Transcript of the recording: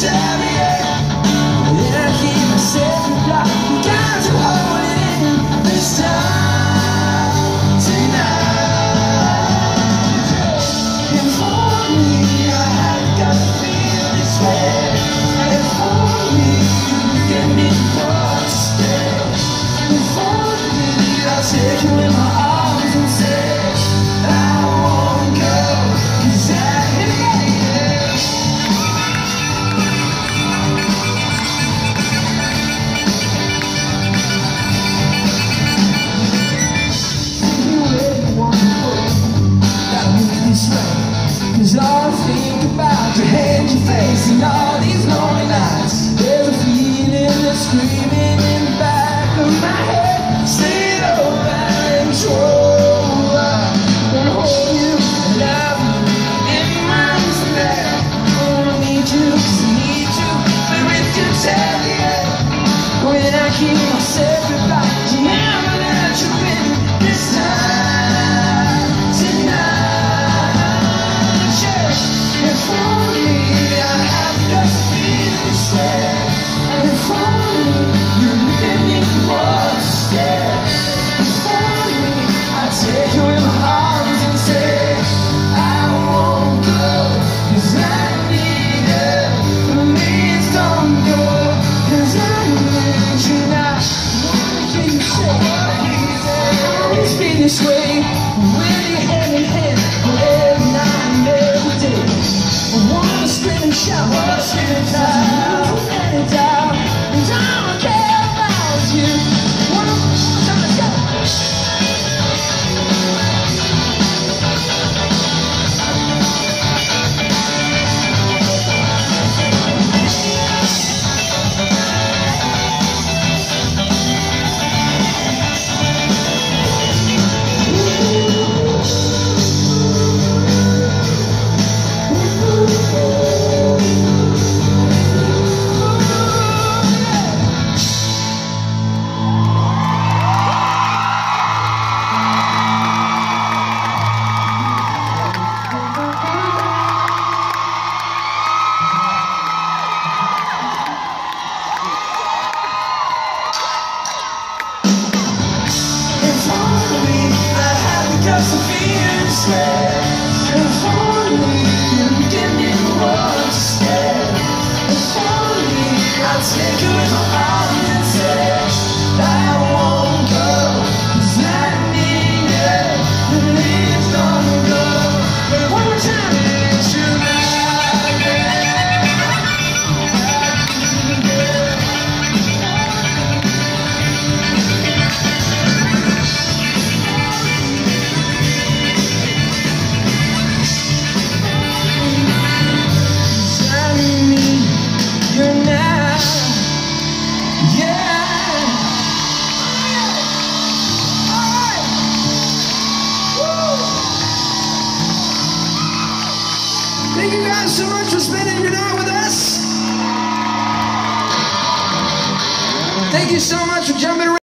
tell me, and I keep myself in block. Got to hold it in this time tonight. And for me, I have got to feel this way. And for me, you give me what to stay. And for me, I'll take you in my arms and say I won't go, 'cause I hate it. Cause all I think about to hate your face and all these lonely nights. There's a feeling that's screaming in the back of my head. Say it over and control. I wanna hold you, love you, in my arms there. Oh, I need you, 'cause I need you. But with you, tell me when I keep myself about, you never let you in this time tonight. And for me, I have just feel this way. And for me, you give me what to stay. And for me, I take you in my arms and say I won't go, 'cause I need it. Please don't go, 'cause I need you now. What can you say? Always be this way, with your hand in hand, every night and every day. I wanna scream and shout, wanna scream and shout, let it down, and I don't care about you. Wanna go. Just to feel this way. And for me, you give me what to stay. And for me, I'll take you in my arms and say I won't go, 'cause I need it. Please don't go. But one more time, it's you Thank you guys so much for spending your night with us. Thank you so much for jumping around.